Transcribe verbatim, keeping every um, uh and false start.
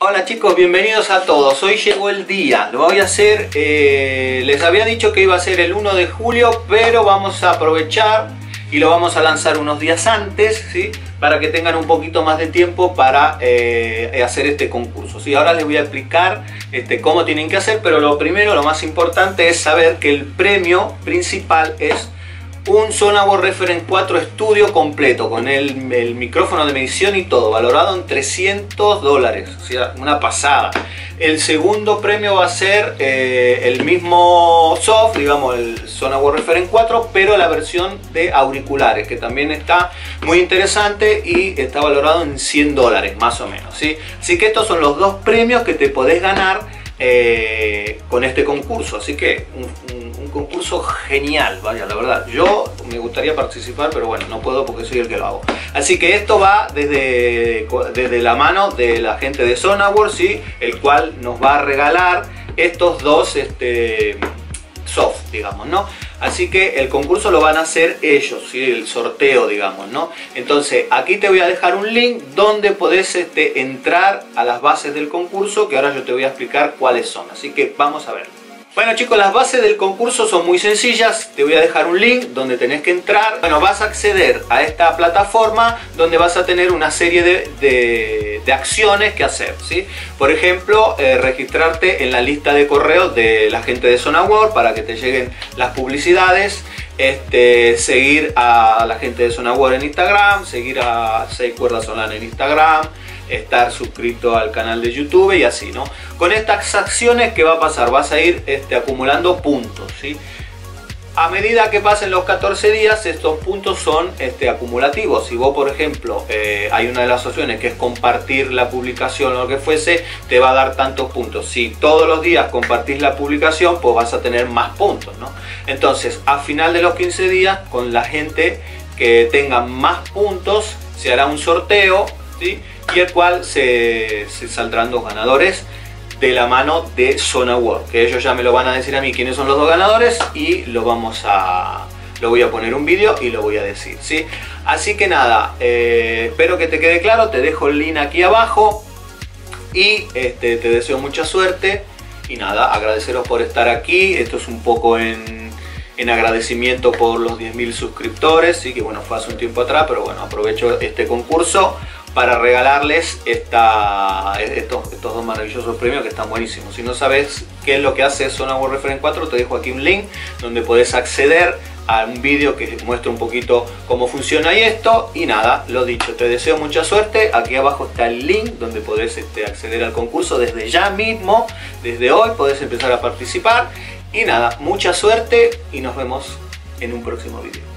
Hola chicos, bienvenidos a todos. Hoy llegó el día, lo voy a hacer, eh, les había dicho que iba a ser el uno de julio, pero vamos a aprovechar y lo vamos a lanzar unos días antes, ¿sí? Para que tengan un poquito más de tiempo para eh, hacer este concurso, ¿sí? Ahora les voy a explicar este, cómo tienen que hacer, pero lo primero, lo más importante es saber que el premio principal es un Sonarboard Reference cuatro Studio completo con el, el micrófono de medición y todo, valorado en trescientos dólares, o sea, una pasada. El segundo premio va a ser eh, el mismo soft, digamos el Sonarboard Reference cuatro, pero la versión de auriculares, que también está muy interesante y está valorado en cien dólares más o menos, ¿sí? Así que estos son los dos premios que te podés ganar eh, con este concurso, así que un, un, un concurso genial, vaya, la verdad. Yo me gustaría participar, pero bueno, no puedo porque soy el que lo hago. Así que esto va desde, desde la mano de la gente de Sonarboard, ¿sí? El cual nos va a regalar estos dos este, soft, digamos, ¿no? Así que el concurso lo van a hacer ellos, ¿sí? El sorteo, digamos, ¿no? Entonces aquí te voy a dejar un link donde podés este, entrar a las bases del concurso, que ahora yo te voy a explicar cuáles son. Así que vamos a ver. Bueno chicos, las bases del concurso son muy sencillas. Te voy a dejar un link donde tenés que entrar. Bueno, vas a acceder a esta plataforma donde vas a tener una serie de, de, de acciones que hacer, ¿sí? Por ejemplo, eh, registrarte en la lista de correo de la gente de Sonarboard para que te lleguen las publicidades. Este, seguir a la gente de Sonarboard en Instagram, seguir a seis cuerdas online en Instagram, estar suscrito al canal de YouTube y así, ¿no? Con estas acciones, ¿qué va a pasar? Vas a ir este, acumulando puntos, ¿sí? A medida que pasen los catorce días, estos puntos son este, acumulativos. Si vos, por ejemplo, eh, hay una de las opciones que es compartir la publicación o lo que fuese, te va a dar tantos puntos. Si todos los días compartís la publicación, pues vas a tener más puntos, ¿no? Entonces, a final de los quince días, con la gente que tenga más puntos, se hará un sorteo, ¿sí? Y el cual se, se saldrán dos ganadores de la mano de Sonarboard, que ellos ya me lo van a decir a mí quiénes son los dos ganadores y lo vamos a lo voy a poner un vídeo y lo voy a decir, ¿sí? Así que nada, eh, espero que te quede claro. Te dejo el link aquí abajo y este, te deseo mucha suerte y nada, agradeceros por estar aquí. Esto es un poco en, en agradecimiento por los diez mil suscriptores, sí, que bueno, fue hace un tiempo atrás, pero bueno, aprovecho este concurso para regalarles esta, estos, estos dos maravillosos premios que están buenísimos. Si no sabes qué es lo que hace Sonarboard Reference cuatro, te dejo aquí un link donde podés acceder a un vídeo que muestra un poquito cómo funciona y esto. Y nada, lo dicho, te deseo mucha suerte. Aquí abajo está el link donde podés este, acceder al concurso desde ya mismo. Desde hoy podés empezar a participar. Y nada, mucha suerte y nos vemos en un próximo vídeo.